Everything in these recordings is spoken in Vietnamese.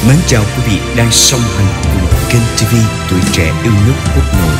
Mến chào quý vị đang song hành cùng kênh TV Tuổi Trẻ Yêu Nước Quốc Nội.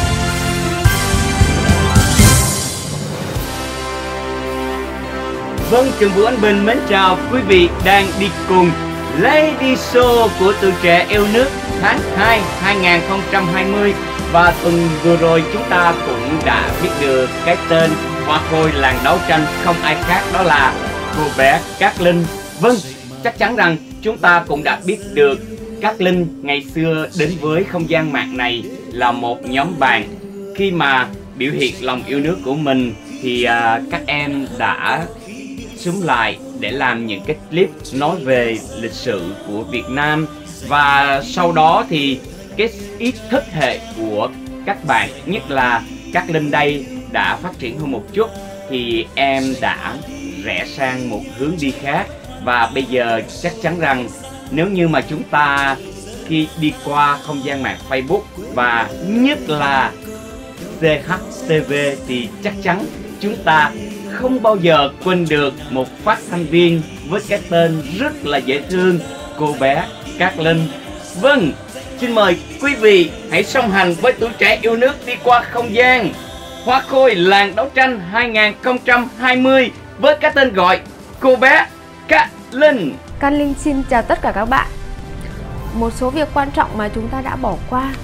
Vâng, Trường Vũ Anh Bình mến chào quý vị đang đi cùng Lady Show của Tuổi Trẻ Yêu Nước tháng 2 2020. Và tuần vừa rồi chúng ta cũng đã biết được cái tên hoa khôi làng đấu tranh không ai khác đó là cô bé Cát Linh. Vâng, chắc chắn rằng chúng ta cũng đã biết được Cát Linh ngày xưa đến với không gian mạng này là một nhóm bạn. Khi mà biểu hiện lòng yêu nước của mình thì các em đã xúm lại để làm những cái clip nói về lịch sử của Việt Nam. Và sau đó thì cái ý thức hệ của các bạn, nhất là Cát Linh đây, đã phát triển hơn một chút. Thì em đã rẽ sang một hướng đi khác. Và bây giờ chắc chắn rằng nếu như mà chúng ta khi đi qua không gian mạng Facebook và nhất là CHTV thì chắc chắn chúng ta không bao giờ quên được một phát thanh viên với cái tên rất là dễ thương, cô bé Cát Linh. Vâng, xin mời quý vị hãy song hành với Tuổi Trẻ Yêu Nước đi qua không gian hoa khôi làng đấu tranh 2020 với cái tên gọi cô bé Cát Linh. Cát Linh xin chào tất cả các bạn. Một số việc quan trọng mà chúng ta đã bỏ qua.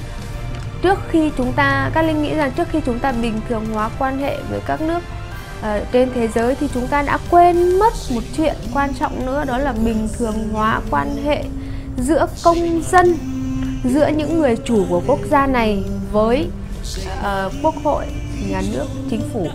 Cát Linh nghĩ rằng trước khi chúng ta bình thường hóa quan hệ với các nước trên thế giới thì chúng ta đã quên mất một chuyện quan trọng nữa, đó là bình thường hóa quan hệ giữa công dân, giữa những người chủ của quốc gia này với quốc hội, nhà nước, chính phủ.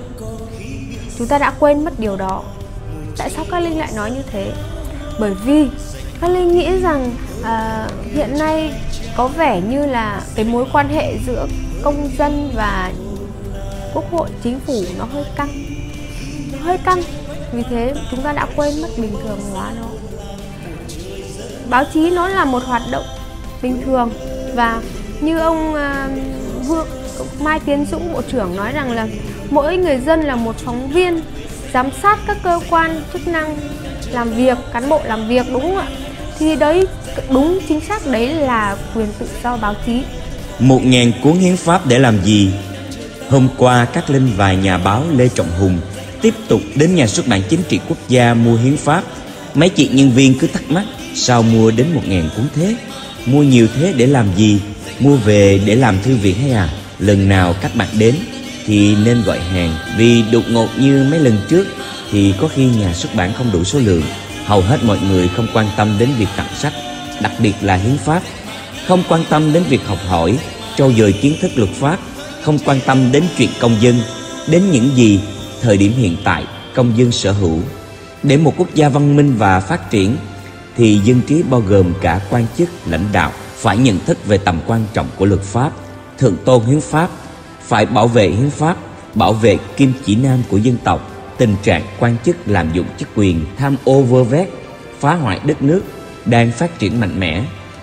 Chúng ta đã quên mất điều đó. Tại sao Cát Linh lại nói như thế? Bởi vì Cát Linh nghĩ rằng hiện nay có vẻ như là cái mối quan hệ giữa công dân và quốc hội, chính phủ nó hơi căng. Vì thế chúng ta đã quên mất bình thường hóa nó. Báo chí nó là một hoạt động bình thường. Và như ông Mai Tiến Dũng, Bộ trưởng nói rằng là mỗi người dân là một phóng viên giám sát các cơ quan chức năng làm việc, cán bộ làm việc, đúng không ạ? Thì đấy, đúng chính xác đấy là quyền tự do báo chí. 1.000 cuốn hiến pháp để làm gì? Hôm qua Cát Linh và nhà báo Lê Trọng Hùng tiếp tục đến nhà xuất bản Chính trị Quốc gia mua hiến pháp. Mấy chị nhân viên cứ thắc mắc, sao mua đến 1.000 cuốn thế? Mua nhiều thế để làm gì? Mua về để làm thư viện hay à? Lần nào các bạn đến thì nên gọi hàng, vì đột ngột như mấy lần trước thì có khi nhà xuất bản không đủ số lượng. Hầu hết mọi người không quan tâm đến việc tặng sách, đặc biệt là hiến pháp, không quan tâm đến việc học hỏi, trau dồi kiến thức luật pháp, không quan tâm đến chuyện công dân, đến những gì thời điểm hiện tại công dân sở hữu. Để một quốc gia văn minh và phát triển thì dân trí bao gồm cả quan chức, lãnh đạo phải nhận thức về tầm quan trọng của luật pháp, thượng tôn hiến pháp, phải bảo vệ hiến pháp, bảo vệ kim chỉ nam của dân tộc. Tình trạng quan chức lạm dụng chức quyền, tham ô vơ vét, phá hoại đất nước đang phát triển mạnh mẽ.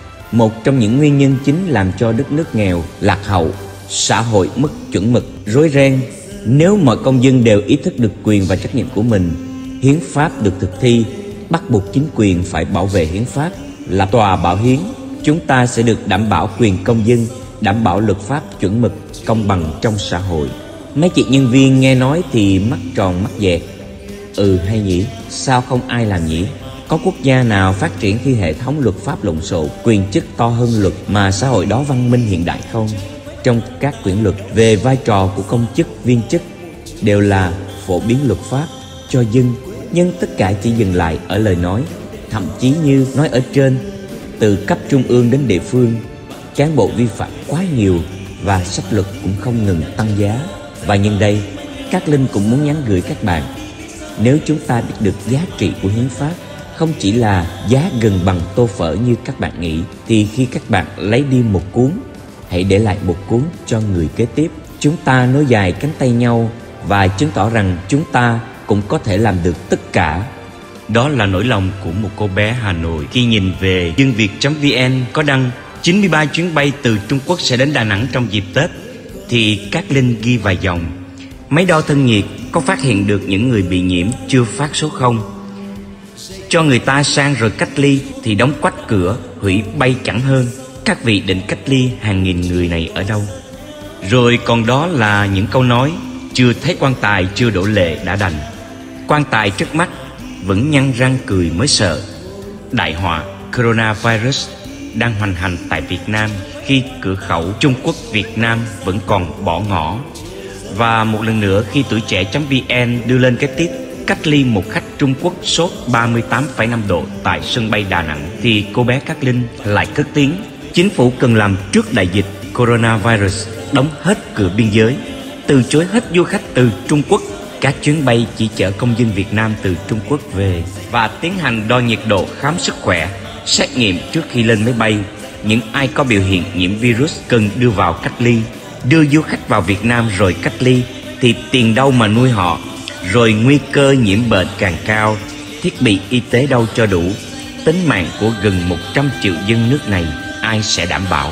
Một trong những nguyên nhân chính làm cho đất nước nghèo, lạc hậu, xã hội mất chuẩn mực, rối ren. Nếu mọi công dân đều ý thức được quyền và trách nhiệm của mình, hiến pháp được thực thi, bắt buộc chính quyền phải bảo vệ hiến pháp, là tòa bảo hiến, chúng ta sẽ được đảm bảo quyền công dân, đảm bảo luật pháp chuẩn mực, công bằng trong xã hội. Mấy chị nhân viên nghe nói thì mắt tròn mắt dẹt. Hay nhỉ, sao không ai làm nhỉ? Có quốc gia nào phát triển khi hệ thống luật pháp lộn xộn, quyền chức to hơn luật mà xã hội đó văn minh hiện đại không? Trong các quyển luật về vai trò của công chức, viên chức đều là phổ biến luật pháp cho dân, nhưng tất cả chỉ dừng lại ở lời nói. Thậm chí như nói ở trên, từ cấp trung ương đến địa phương, cán bộ vi phạm quá nhiều và sách luật cũng không ngừng tăng giá. Và nhân đây, Cát Linh cũng muốn nhắn gửi các bạn, nếu chúng ta biết được giá trị của hiến pháp, không chỉ là giá gần bằng tô phở như các bạn nghĩ, thì khi các bạn lấy đi một cuốn, hãy để lại một cuốn cho người kế tiếp. Chúng ta nối dài cánh tay nhau và chứng tỏ rằng chúng ta cũng có thể làm được tất cả. Đó là nỗi lòng của một cô bé Hà Nội khi nhìn về dân Việt.vn có đăng 93 chuyến bay từ Trung Quốc sẽ đến Đà Nẵng trong dịp Tết, thì Cát Linh ghi vài dòng. Máy đo thân nhiệt có phát hiện được những người bị nhiễm chưa phát số 0. cho người ta sang rồi cách ly thì đóng quách cửa, hủy bay chẳng hơn. Các vị định cách ly hàng nghìn người này ở đâu? Rồi còn đó là những câu nói: chưa thấy quan tài chưa đổ lệ đã đành. Quan tài trước mắt vẫn nhăn răng cười mới sợ. Đại họa coronavirus đang hoành hành tại Việt Nam khi cửa khẩu Trung Quốc Việt Nam vẫn còn bỏ ngỏ. Và một lần nữa, khi Tuổi Trẻ.vn đưa lên cái tít cách ly một khách Trung Quốc sốt 38,5 độ tại sân bay Đà Nẵng, thì cô bé Cát Linh lại cất tiếng: chính phủ cần làm trước đại dịch coronavirus, đóng hết cửa biên giới, từ chối hết du khách từ Trung Quốc, các chuyến bay chỉ chở công dân Việt Nam từ Trung Quốc về, và tiến hành đo nhiệt độ, khám sức khỏe, xét nghiệm trước khi lên máy bay. Những ai có biểu hiện nhiễm virus cần đưa vào cách ly. Đưa du khách vào Việt Nam rồi cách ly thì tiền đâu mà nuôi họ, rồi nguy cơ nhiễm bệnh càng cao, thiết bị y tế đâu cho đủ. Tính mạng của gần 100 triệu dân nước này ai sẽ đảm bảo?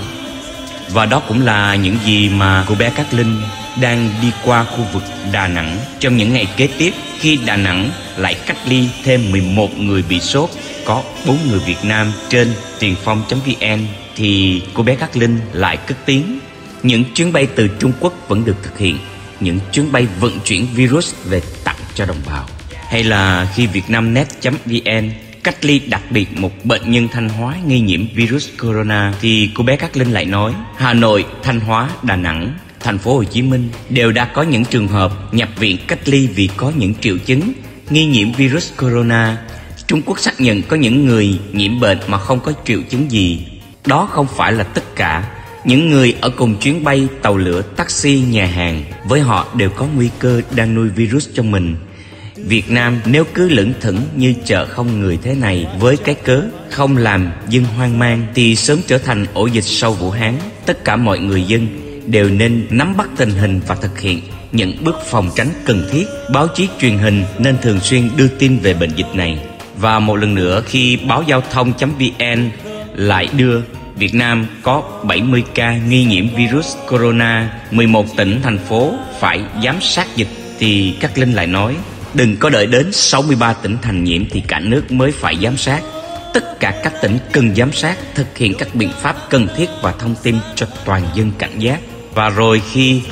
Và đó cũng là những gì mà cô bé Cát Linh đang đi qua khu vực Đà Nẵng trong những ngày kế tiếp, khi Đà Nẵng lại cách ly thêm 11 người bị sốt, có 4 người Việt Nam. Trên Tiền Phong.vn thì cô bé Cát Linh lại cất tiếng: những chuyến bay từ Trung Quốc vẫn được thực hiện, những chuyến bay vận chuyển virus về tặng cho đồng bào. Hay là khi Vietnamnet.vn cách ly đặc biệt một bệnh nhân Thanh Hóa nghi nhiễm virus corona, thì cô bé Cát Linh lại nói: Hà Nội, Thanh Hóa, Đà Nẵng, Thành phố Hồ Chí Minh đều đã có những trường hợp nhập viện cách ly vì có những triệu chứng nghi nhiễm virus corona. Trung Quốc xác nhận có những người nhiễm bệnh mà không có triệu chứng gì. Đó không phải là tất cả. Những người ở cùng chuyến bay, tàu lửa, taxi, nhà hàng, với họ đều có nguy cơ đang nuôi virus trong mình. Việt Nam nếu cứ lững thững như chợ không người thế này với cái cớ không làm dân hoang mang thì sớm trở thành ổ dịch sau Vũ Hán. Tất cả mọi người dân đều nên nắm bắt tình hình và thực hiện những bước phòng tránh cần thiết. Báo chí truyền hình nên thường xuyên đưa tin về bệnh dịch này. Và một lần nữa, khi báo giao thông.vn lại đưa Việt Nam có 70 ca nghi nhiễm virus corona, 11 tỉnh, thành phố phải giám sát dịch, thì Cát Linh lại nói: đừng có đợi đến 63 tỉnh thành nhiễm thì cả nước mới phải giám sát. Tất cả các tỉnh cần giám sát, thực hiện các biện pháp cần thiết và thông tin cho toàn dân cảnh giác. Và rồi khi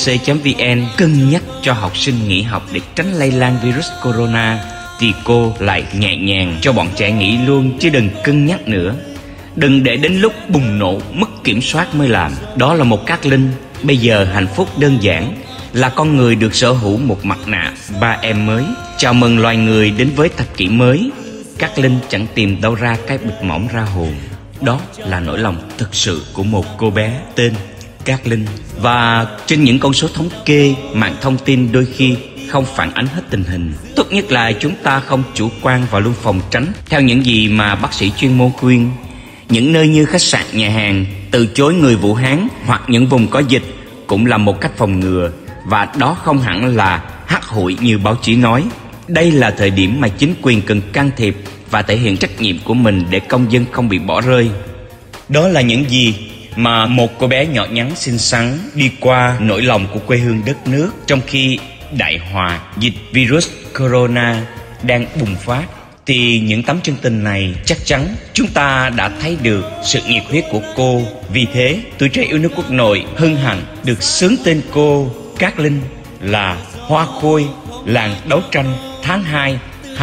VTC.vn cân nhắc cho học sinh nghỉ học để tránh lây lan virus corona, thì cô lại nhẹ nhàng cho bọn trẻ nghỉ luôn, chứ đừng cân nhắc nữa. Đừng để đến lúc bùng nổ mất kiểm soát mới làm. Đó là một Cát Linh bây giờ hạnh phúc đơn giản, là con người được sở hữu một mặt nạ 3M mới. Chào mừng loài người đến với thập kỷ mới. Cát Linh chẳng tìm đâu ra cái bịch mỏng ra hồn. Đó là nỗi lòng thực sự của một cô bé tên Cát Linh. Và trên những con số thống kê, mạng thông tin đôi khi không phản ánh hết tình hình. Tốt nhất là chúng ta không chủ quan và luôn phòng tránh theo những gì mà bác sĩ chuyên môn khuyên. Những nơi như khách sạn, nhà hàng từ chối người Vũ Hán hoặc những vùng có dịch cũng là một cách phòng ngừa, và đó không hẳn là hắt hủi như báo chí nói. Đây là thời điểm mà chính quyền cần can thiệp và thể hiện trách nhiệm của mình để công dân không bị bỏ rơi. Đó là những gì mà một cô bé nhỏ nhắn xinh xắn đi qua nỗi lòng của quê hương đất nước trong khi đại họa dịch virus corona đang bùng phát. Thì những tấm chân tình này chắc chắn chúng ta đã thấy được sự nhiệt huyết của cô. Vì thế, Tuổi Trẻ Yêu Nước Quốc Nội hân hạnh được xướng tên cô Cát Linh là Hoa Khôi làng đấu tranh tháng 2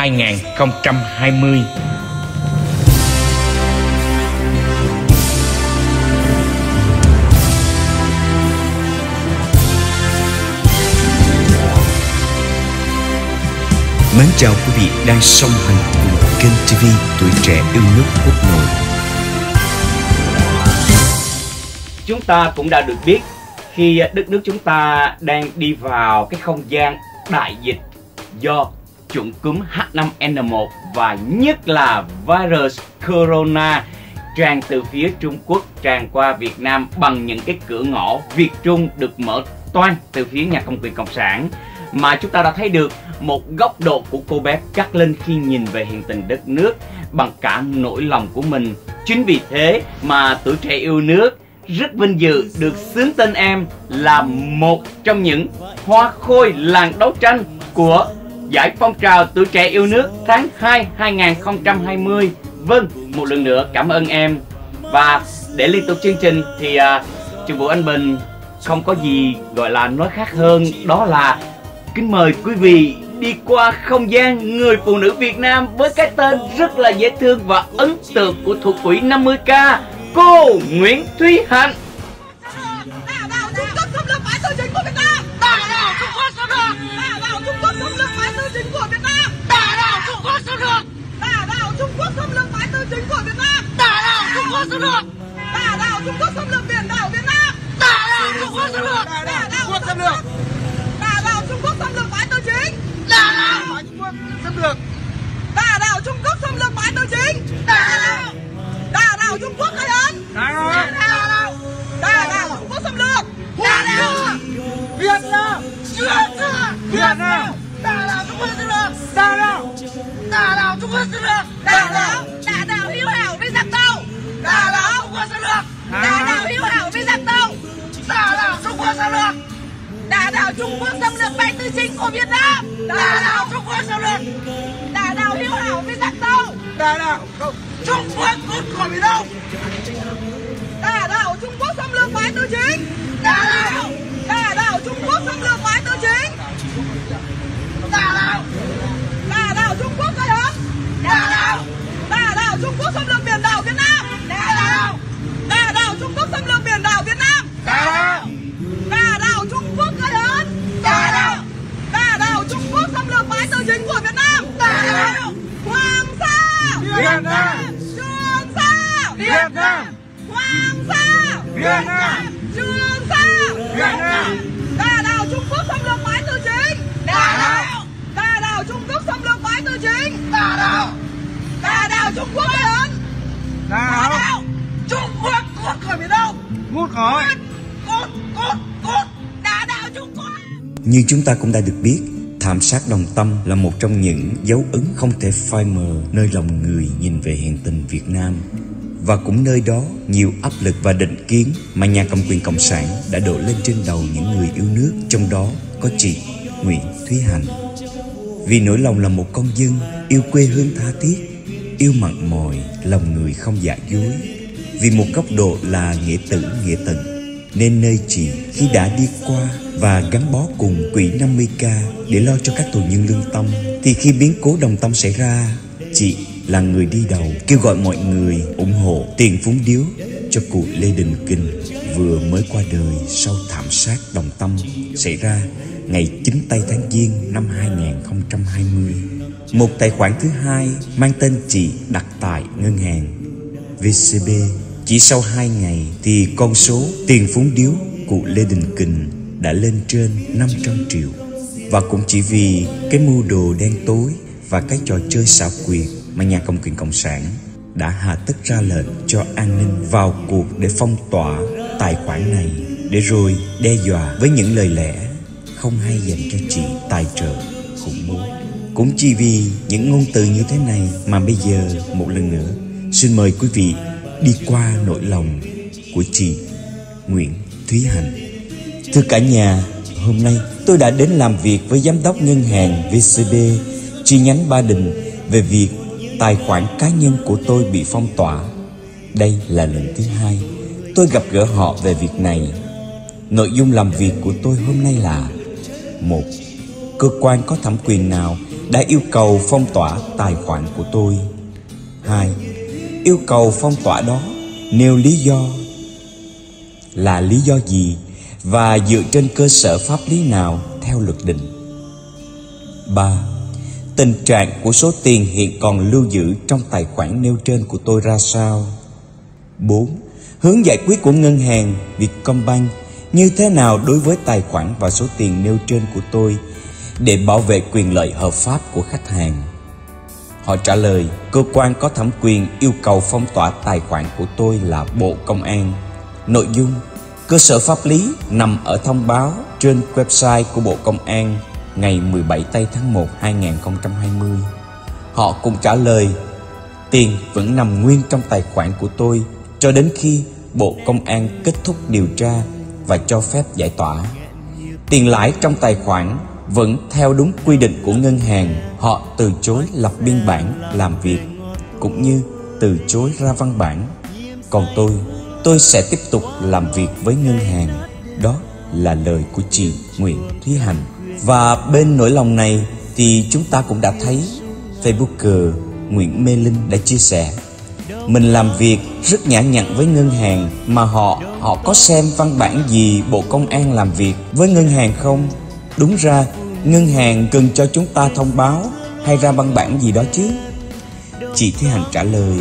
2020. Mến chào quý vị đang song hành cùng kênh TV Tuổi Trẻ Yêu Nước Quốc Nội. Chúng ta cũng đã được biết khi đất nước chúng ta đang đi vào cái không gian đại dịch do chủng cúm H5N1 và nhất là virus corona tràn từ phía Trung Quốc tràn qua Việt Nam bằng những cái cửa ngõ Việt Trung được mở toang từ phía nhà cầm quyền cộng sản, mà chúng ta đã thấy được một góc độ của cô bé Cát Linh khi nhìn về hiện tình đất nước bằng cả nỗi lòng của mình. Chính vì thế mà Tuổi Trẻ Yêu Nước rất vinh dự được xướng tên em là một trong những hoa khôi làng đấu tranh của giải phong trào tuổi trẻ yêu nước tháng 2 2020. Vâng, một lần nữa cảm ơn em. Và để liên tục chương trình thì Trường Vũ Anh Bình không có gì gọi là nói khác hơn, đó là kính mời quý vị đi qua không gian người phụ nữ Việt Nam với cái tên rất là dễ thương và ấn tượng của thủ quỹ 50K, cô Nguyễn Thúy Hạnh. Như chúng ta cũng đã được biết, thảm sát Đồng Tâm là một trong những dấu ấn không thể phai mờ nơi lòng người nhìn về hiện tình Việt Nam. Và cũng nơi đó, nhiều áp lực và định kiến mà nhà cầm quyền Cộng sản đã đổ lên trên đầu những người yêu nước, trong đó có chị Nguyễn Thúy Hạnh. Vì nỗi lòng là một con dân yêu quê hương tha thiết, yêu mặn mòi, lòng người không giả dối. Vì một góc độ là nghĩa tử nghĩa tận, nên nơi chị khi đã đi qua và gắn bó cùng quỹ 50K để lo cho các tù nhân lương tâm, thì khi biến cố Đồng Tâm xảy ra, chị là người đi đầu kêu gọi mọi người ủng hộ tiền phúng điếu cho cụ Lê Đình Kình vừa mới qua đời sau thảm sát Đồng Tâm xảy ra ngày 9 tây tháng Giêng năm 2020. Một tài khoản thứ hai mang tên chị đặt tại ngân hàng VCB. Chỉ sau 2 ngày thì con số tiền phúng điếu cụ Lê Đình Kình đã lên trên 500 triệu. Và cũng chỉ vì cái mưu đồ đen tối và cái trò chơi xảo quyệt mà nhà cầm quyền Cộng sản đã hạ tất ra lệnh cho an ninh vào cuộc để phong tỏa tài khoản này, để rồi đe dọa với những lời lẽ không hay dành cho chị tài trợ khủng bố. Cũng chỉ vì những ngôn từ như thế này mà bây giờ một lần nữa xin mời quý vị đi qua nỗi lòng của chị Nguyễn Thúy Hạnh. Thưa cả nhà, hôm nay tôi đã đến làm việc với giám đốc ngân hàng VCB chi nhánh Ba Đình về việc tài khoản cá nhân của tôi bị phong tỏa. Đây là lần thứ 2 tôi gặp gỡ họ về việc này. Nội dung làm việc của tôi hôm nay là: 1. Cơ quan có thẩm quyền nào đã yêu cầu phong tỏa tài khoản của tôi? 2. Yêu cầu phong tỏa đó nêu lý do là lý do gì và dựa trên cơ sở pháp lý nào theo luật định? 3. Tình trạng của số tiền hiện còn lưu giữ trong tài khoản nêu trên của tôi ra sao? 4. Hướng giải quyết của ngân hàng Vietcombank như thế nào đối với tài khoản và số tiền nêu trên của tôi để bảo vệ quyền lợi hợp pháp của khách hàng? Họ trả lời, cơ quan có thẩm quyền yêu cầu phong tỏa tài khoản của tôi là Bộ Công an. Nội dung, cơ sở pháp lý nằm ở thông báo trên website của Bộ Công an ngày 17 tây tháng 1 2020. Họ cũng trả lời, tiền vẫn nằm nguyên trong tài khoản của tôi cho đến khi Bộ Công an kết thúc điều tra và cho phép giải tỏa. Tiền lãi trong tài khoản vẫn theo đúng quy định của ngân hàng, họ từ chối lập biên bản làm việc cũng như từ chối ra văn bản. Còn tôi sẽ tiếp tục làm việc với ngân hàng. Đó là lời của chị Nguyễn Thúy Hạnh. Và bên nỗi lòng này thì chúng ta cũng đã thấy Facebooker Nguyễn Mê Linh đã chia sẻ: mình làm việc rất nhã nhặn với ngân hàng, mà họ có xem văn bản gì Bộ Công an làm việc với ngân hàng không? Đúng ra ngân hàng cần cho chúng ta thông báo hay ra văn bản gì đó chứ. Chị Thúy Hạnh trả lời: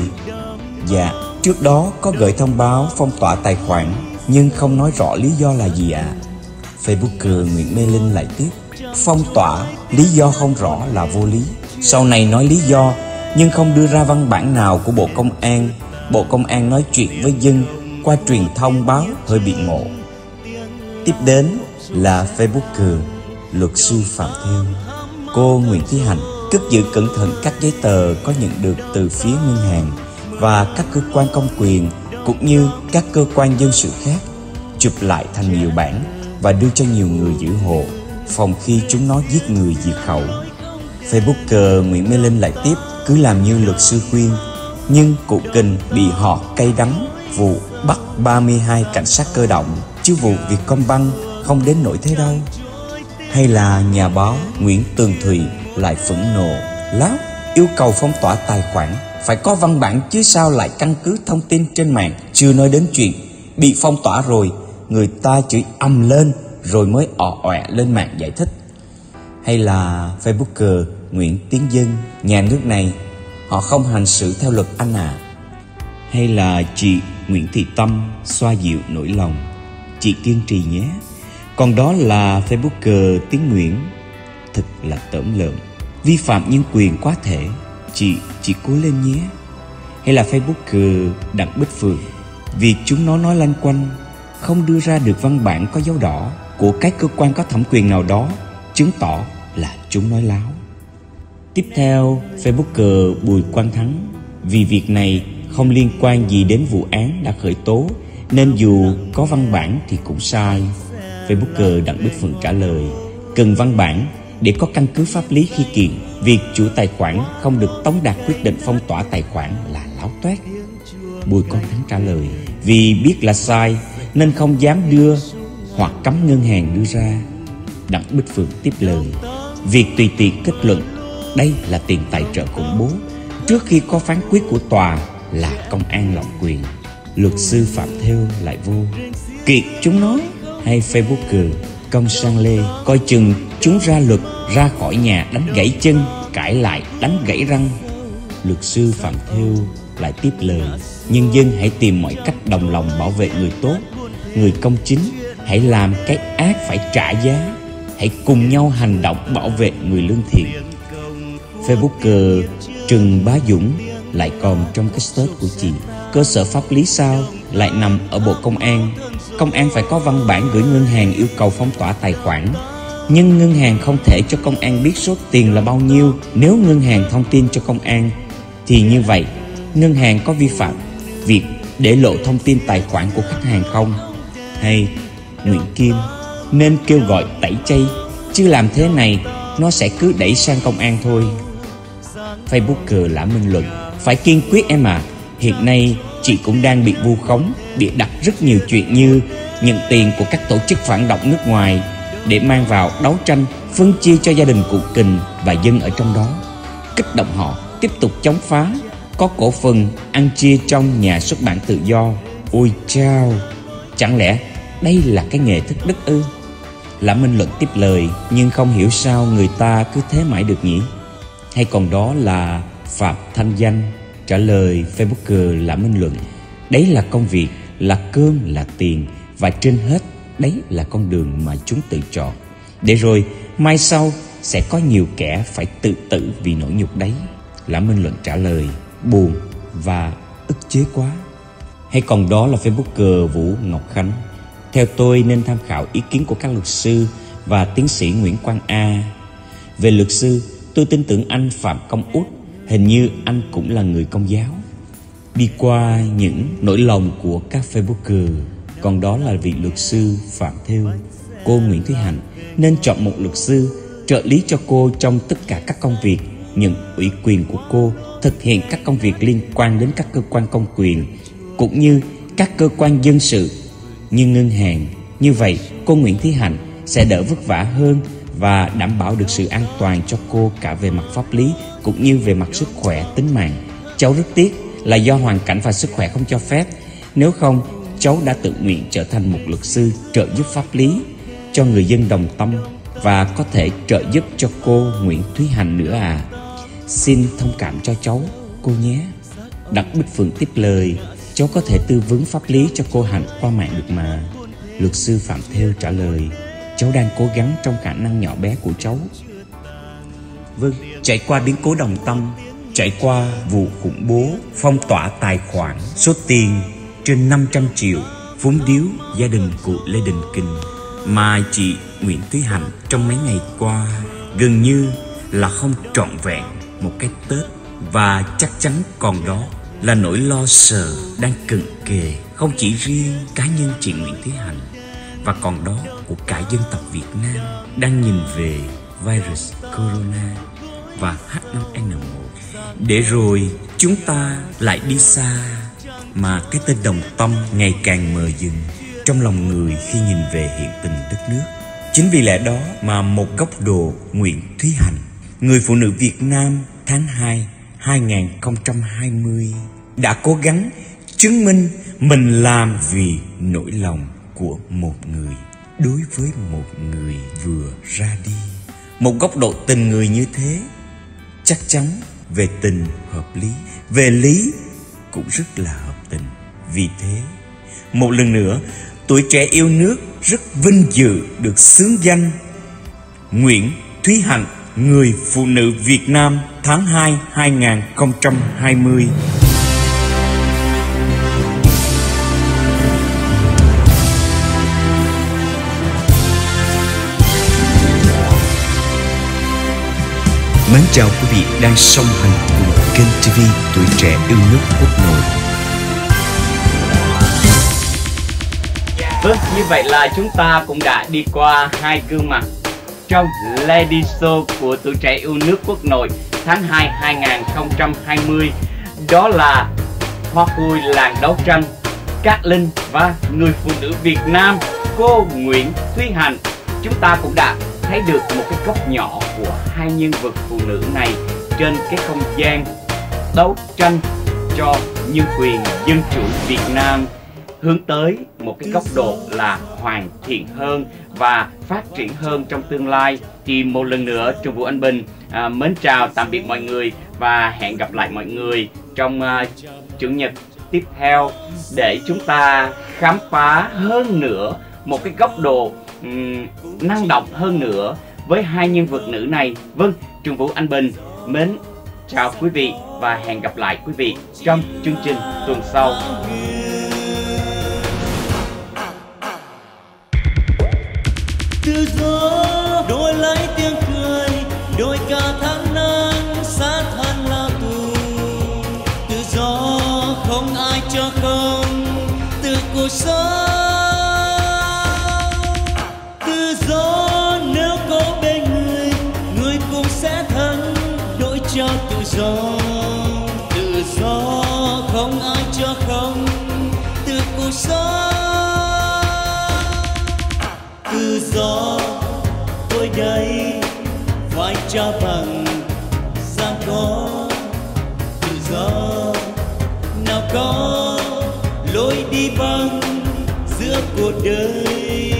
dạ, trước đó có gửi thông báo phong tỏa tài khoản, nhưng không nói rõ lý do là gì ạ. Facebooker Nguyễn Mê Linh lại tiếp: phong tỏa, lý do không rõ là vô lý. Sau này nói lý do nhưng không đưa ra văn bản nào của Bộ Công an. Bộ Công an nói chuyện với dân qua truyền thông báo hơi bị ngộ. Tiếp đến là Facebooker luật sư Phạm Thêu. Cô Nguyễn Thúy Hạnh cất giữ cẩn thận các giấy tờ có nhận được từ phía ngân hàng và các cơ quan công quyền cũng như các cơ quan dân sự khác, chụp lại thành nhiều bản và đưa cho nhiều người giữ hộ, phòng khi chúng nó giết người diệt khẩu. Facebooker Nguyễn Mê Linh lại tiếp: cứ làm như luật sư khuyên, nhưng cụ Kình bị họ cay đắng vụ bắt 32 cảnh sát cơ động, chứ vụ Vietcombank không đến nỗi thế đâu. Hay là nhà báo Nguyễn Tường Thụy lại phẫn nộ lắm, yêu cầu phong tỏa tài khoản phải có văn bản chứ sao lại căn cứ thông tin trên mạng. Chưa nói đến chuyện bị phong tỏa rồi người ta chửi ầm lên rồi mới ọ ọe lên mạng giải thích. Hay là Facebooker Nguyễn Tiến Dân: nhà nước này họ không hành xử theo luật anh à. Hay là chị Nguyễn Thị Tâm xoa dịu nỗi lòng: chị kiên trì nhé. Còn đó là Facebooker Tiến Nguyễn: thật là tởm lợm, vi phạm nhân quyền quá thể, chị cố lên nhé. Hay là Facebooker Đặng Bích Phượng: việc chúng nó nói lanh quanh, không đưa ra được văn bản có dấu đỏ của các cơ quan có thẩm quyền nào đó, chứng tỏ là chúng nói láo. Tiếp theo, Facebooker Bùi Quang Thắng: vì việc này không liên quan gì đến vụ án đã khởi tố, nên dù có văn bản thì cũng sai. Facebooker Đặng Bích Phượng trả lời: cần văn bản để có căn cứ pháp lý khi kiện. Việc chủ tài khoản không được tống đạt quyết định phong tỏa tài khoản là láo toét. Bùi Quang Thắng trả lời: vì biết là sai nên không dám đưa hoặc cấm ngân hàng đưa ra. Đặng Bích Phượng tiếp lời: việc tùy tiện kết luận đây là tiền tài trợ khủng bố trước khi có phán quyết của tòa là công an lộng quyền. Luật sư Phạm Thêu lại vô: kiện chúng nói. Hay Facebooker Công Sang Lê: coi chừng chúng ra luật ra khỏi nhà đánh gãy chân, cãi lại đánh gãy răng. Luật sư Phạm Thêu lại tiếp lời: nhân dân hãy tìm mọi cách đồng lòng bảo vệ người tốt, người công chính. Hãy làm cái ác phải trả giá. Hãy cùng nhau hành động bảo vệ người lương thiện. Facebooker Trừng Bá Dũng lại còn trong cái status của chị: cơ sở pháp lý sao lại nằm ở Bộ Công an. Công an phải có văn bản gửi ngân hàng yêu cầu phong tỏa tài khoản, nhưng ngân hàng không thể cho công an biết số tiền là bao nhiêu. Nếu ngân hàng thông tin cho công an thì như vậy ngân hàng có vi phạm việc để lộ thông tin tài khoản của khách hàng không? Hay Nguyễn Kim: nên kêu gọi tẩy chay, chứ làm thế này nó sẽ cứ đẩy sang công an thôi. Facebooker Lã Minh Luận: phải kiên quyết em à. Hiện nay chị cũng đang bị vu khống, bị đặt rất nhiều chuyện như nhận tiền của các tổ chức phản động nước ngoài để mang vào đấu tranh, phân chia cho gia đình cụ Kình và dân ở trong đó, kích động họ tiếp tục chống phá, có cổ phần ăn chia trong nhà xuất bản tự do. Ôi chao, chẳng lẽ đây là cái nghề thất đức ư? Lã Minh Luận tiếp lời: nhưng không hiểu sao người ta cứ thế mãi được nhỉ. Hay còn đó là Phạm Thanh Danh trả lời Facebooker Lã Minh Luận: đấy là công việc, là cơm, là tiền, và trên hết đấy là con đường mà chúng tự chọn. Để rồi mai sau sẽ có nhiều kẻ phải tự tử vì nỗi nhục đấy. Lã Minh Luận trả lời: buồn và ức chế quá. Hay còn đó là Facebooker Vũ Ngọc Khánh: theo tôi nên tham khảo ý kiến của các luật sư và tiến sĩ Nguyễn Quang A. Về luật sư, tôi tin tưởng anh Phạm Công Út, hình như anh cũng là người Công giáo. Đi qua những nỗi lòng của các Facebooker, còn đó là vị luật sư Phạm Thêu. Cô Nguyễn Thúy Hạnh nên chọn một luật sư trợ lý cho cô trong tất cả các công việc, nhận ủy quyền của cô thực hiện các công việc liên quan đến các cơ quan công quyền cũng như các cơ quan dân sự như ngân hàng. Như vậy, cô Nguyễn Thúy Hạnh sẽ đỡ vất vả hơn và đảm bảo được sự an toàn cho cô cả về mặt pháp lý cũng như về mặt sức khỏe, tính mạng. Cháu rất tiếc là do hoàn cảnh và sức khỏe không cho phép. Nếu không, cháu đã tự nguyện trở thành một luật sư trợ giúp pháp lý cho người dân Đồng Tâm và có thể trợ giúp cho cô Nguyễn Thúy Hạnh nữa à. Xin thông cảm cho cháu, cô nhé. Đặng Bích Phượng tiếp lời, cháu có thể tư vấn pháp lý cho cô Hạnh qua mạng được mà. Luật sư Phạm Thêu trả lời, cháu đang cố gắng trong khả năng nhỏ bé của cháu. Vâng, trải qua biến cố Đồng Tâm, trải qua vụ khủng bố, phong tỏa tài khoản, số tiền trên 500 triệu, vốn điếu gia đình cụ Lê Đình Kình mà chị Nguyễn Thúy Hạnh trong mấy ngày qua gần như là không trọn vẹn một cái Tết, và chắc chắn còn đó là nỗi lo sợ đang cận kề không chỉ riêng cá nhân chị Nguyễn Thúy Hạnh và còn đó của cả dân tộc Việt Nam đang nhìn về virus corona và H5N1. Để rồi chúng ta lại đi xa mà cái tên Đồng Tâm ngày càng mờ dần trong lòng người khi nhìn về hiện tình đất nước. Chính vì lẽ đó mà một góc độ Nguyễn Thúy Hạnh, người phụ nữ Việt Nam tháng 2 2020 đã cố gắng chứng minh mình làm vì nỗi lòng của một người đối với một người vừa ra đi. Một góc độ tình người như thế chắc chắn về tình hợp lý, về lý cũng rất là hợp tình. Vì thế, một lần nữa, Tuổi Trẻ Yêu Nước rất vinh dự được xướng danh Nguyễn Thúy Hạnh, người phụ nữ Việt Nam tháng 2 2020. Mến chào quý vị đang song hành cùng kênh TV Tuổi Trẻ Yêu Nước Quốc Nội. Vâng, như vậy là chúng ta cũng đã đi qua hai gương mặt trong Lady Show của Tuổi Trẻ Yêu Nước Quốc Nội tháng 2 2020. Đó là hoa khôi làng đấu tranh Cát Linh và người phụ nữ Việt Nam cô Nguyễn Thúy Hạnh. Chúng ta cũng đã thấy được một cái góc nhỏ của hai nhân vật phụ nữ này trên cái không gian đấu tranh cho nhân quyền dân chủ Việt Nam, hướng tới một cái góc độ là hoàn thiện hơn và phát triển hơn trong tương lai. Thì một lần nữa Trường Vũ Anh Bình mến chào tạm biệt mọi người và hẹn gặp lại mọi người trong Chủ nhật tiếp theo để chúng ta khám phá hơn nữa một cái góc độ năng động hơn nữa với hai nhân vật nữ này. Vâng, Trường Vũ Anh Bình mến chào quý vị và hẹn gặp lại quý vị trong chương trình tuần sau. Từ gió đổi lấy tiếng cười, đổi cả tháng năm sát thân lao tù. Từ gió không ai cho không, từ cuộc sống. Từ gió nếu có bên người, người cũng sẽ thắng đổi cho tự do. Từ gió không ai cho không, từ cuộc sống. Tự do tôi đây phải trả bằng gian có. Tự do nào có lối đi bằng giữa cuộc đời.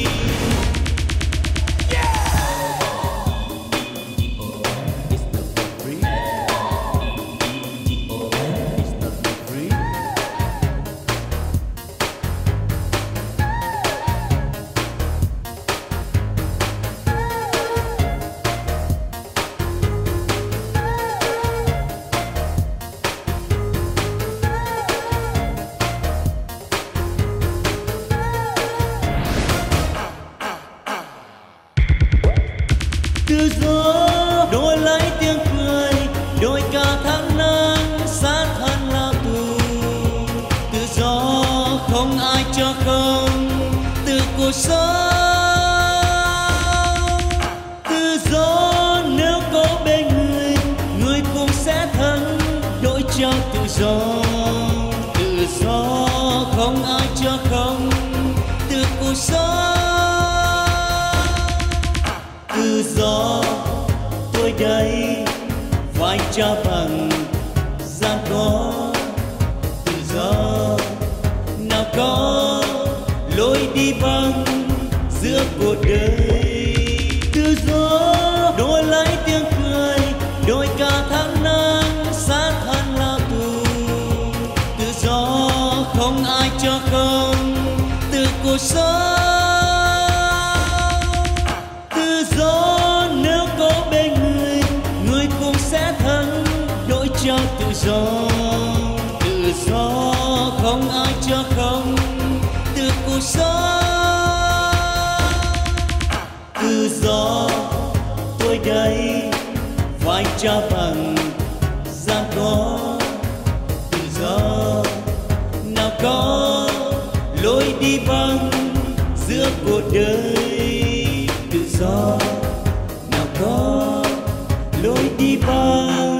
Từ gió đổi lấy tiếng cười, đổi cả tháng năm sát thân lao tù. Từ gió không ai cho không, từ cuộc sống. Từ gió không ai cho không từ cuộc sống. Tự do tôi đây vai cha bằng gian khó. Tự do nào có lối đi vắng giữa cuộc đời. Tự do đổi lấy tiếng cười, đổi cả tháng năm sát thân lao tù. Tự do không ai cho không từ cuộc sống. Tự do nếu có bên người, người cũng sẽ thân đổi trao tự do. Tự do không ai cho không từ cuộc sống. Tự do tôi đây vai cha bằng gian khó. Tự do nào có lối đi vắng giữa cuộc đời. Tự do nào có lối đi vắng